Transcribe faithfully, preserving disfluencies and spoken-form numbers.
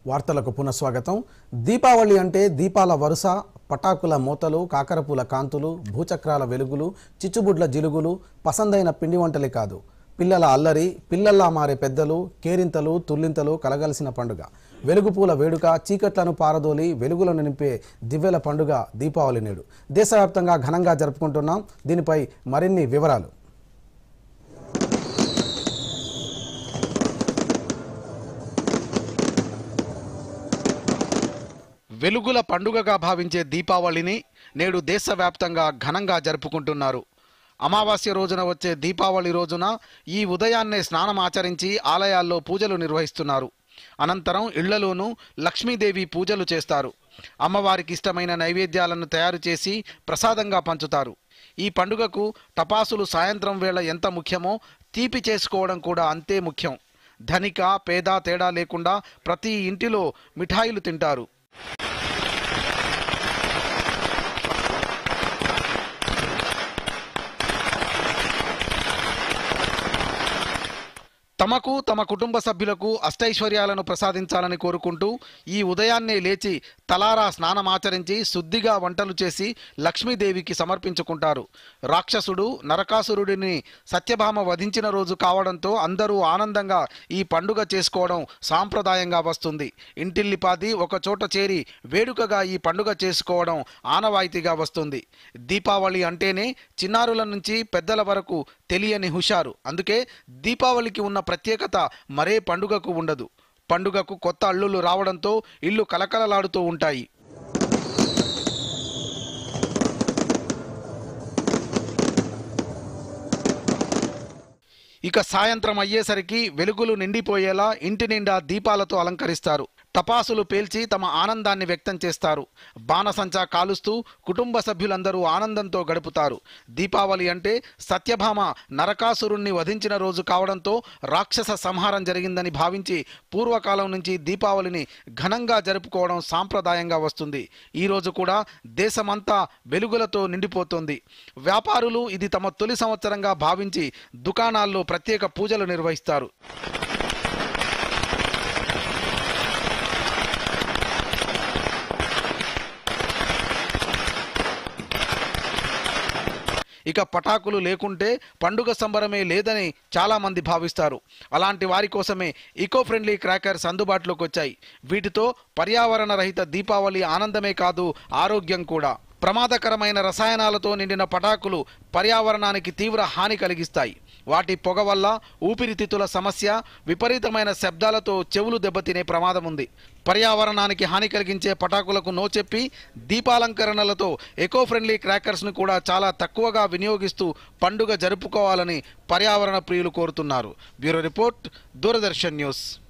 వార్తలకు పునఃస్వాగతం. దీపావళి అంటే దీపాల వరుస, పటాకుల మోతలు, కాకరపూల కాంతులు, భూచక్రాల వెలుగులు, చిచ్చుబుడ్ల జిలుగులు, పసందైన పిండి వంటలే కాదు, పిల్లల అల్లరి, పిల్లల్లా మారే పెద్దలు, కేరింతలు, తుల్లింతలు కలగలిసిన పండుగ. వెలుగుపూల వేడుక, చీకట్లను పారదోలి వెలుగులను నింపే దివ్యల పండుగ దీపావళి నేడు దేశవ్యాప్తంగా ఘనంగా జరుపుకుంటున్నాం. దీనిపై మరిన్ని వివరాలు. వెలుగుల పండుగగా భావించే దీపావళిని నేడు దేశవ్యాప్తంగా ఘనంగా జరుపుకుంటున్నారు. అమావాస్య రోజున వచ్చే దీపావళి రోజున ఈ ఉదయాన్నే స్నానం ఆచరించి ఆలయాల్లో పూజలు నిర్వహిస్తున్నారు. అనంతరం ఇళ్లలోనూ లక్ష్మీదేవి పూజలు చేస్తారు. అమ్మవారికి ఇష్టమైన నైవేద్యాలను తయారు చేసి ప్రసాదంగా పంచుతారు. ఈ పండుగకు టపాసులు సాయంత్రం వేళ ఎంత ముఖ్యమో తీపి చేసుకోవడం కూడా అంతే ముఖ్యం. ధనిక పేద తేడా లేకుండా ప్రతి ఇంటిలో మిఠాయిలు తింటారు. తమకు తమ కుటుంబ సభ్యులకు అష్టైశ్వర్యాలను ప్రసాదించాలని కోరుకుంటూ ఈ ఉదయాన్నే లేచి తలారా స్నానమాచరించి శుద్ధిగా వంటలు చేసి లక్ష్మీదేవికి సమర్పించుకుంటారు. రాక్షసుడు నరకాసురుడిని సత్యభామ వధించిన రోజు కావడంతో అందరూ ఆనందంగా ఈ పండుగ చేసుకోవడం సాంప్రదాయంగా వస్తుంది. ఇంటిల్లిపాది ఒక చోట చేరి వేడుకగా ఈ పండుగ చేసుకోవడం ఆనవాయితీగా వస్తుంది. దీపావళి అంటేనే చిన్నారుల నుంచి పెద్దల వరకు తెలియని హుషారు. అందుకే దీపావళికి ఉన్న ప్రత్యేకత మరే పండుగకు ఉండదు. పండుగకు కొత్త అల్లుళ్ళు రావడంతో ఇల్లు కలకలలాడుతూ ఉంటాయి. ఇక సాయంత్రం అయ్యేసరికి వెలుగులు నిండిపోయేలా ఇంటి నిండా దీపాలతో అలంకరిస్తారు. టపాసులు పేల్చి తమ ఆనందాన్ని వ్యక్తం చేస్తారు. బాణసంచా కాలుస్తూ కుటుంబ సభ్యులందరూ ఆనందంతో గడుపుతారు. దీపావళి అంటే సత్యభామ నరకాసురుణ్ణి వధించిన రోజు కావడంతో రాక్షస సంహారం జరిగిందని భావించి పూర్వకాలం నుంచి దీపావళిని ఘనంగా జరుపుకోవడం సాంప్రదాయంగా వస్తుంది. ఈరోజు కూడా దేశమంతా వెలుగులతో నిండిపోతుంది. వ్యాపారులు ఇది తమ తొలి సంవత్సరంగా భావించి దుకాణాల్లో ప్రత్యేక పూజలు నిర్వహిస్తారు. ఇక పటాకులు లేకుంటే పండుగ సంబరమే లేదని చాలామంది భావిస్తారు. అలాంటి వారి కోసమే ఈకో ఫ్రెండ్లీ క్రాకర్స్ అందుబాటులోకి వచ్చాయి. వీటితో పర్యావరణ రహిత దీపావళి ఆనందమే కాదు, ఆరోగ్యం కూడా. ప్రమాదకరమైన రసాయనాలతో నిండిన పటాకులు పర్యావరణానికి తీవ్ర హాని కలిగిస్తాయి. వాటి పొగ వల్ల ఊపిరితిత్తుల సమస్య, విపరీతమైన శబ్దాలతో చెవులు దెబ్బతినే ప్రమాదం ఉంది. పర్యావరణానికి హాని కలిగించే పటాకులకు నో చెప్పి దీపాలంకరణలతో ఎకో ఫ్రెండ్లీ క్రాకర్స్ను కూడా చాలా తక్కువగా వినియోగిస్తూ పండుగ జరుపుకోవాలని పర్యావరణ ప్రియులు కోరుతున్నారు. Bureau report, Doordarshan news.